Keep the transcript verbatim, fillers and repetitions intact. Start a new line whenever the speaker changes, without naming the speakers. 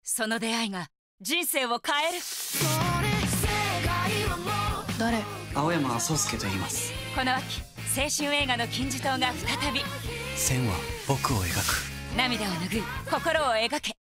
その出会いが人生を変える。
誰？
青山宗介と言います。
この秋、青春映画の金字塔が再び。
線は僕を描く。
涙を拭い心を描け。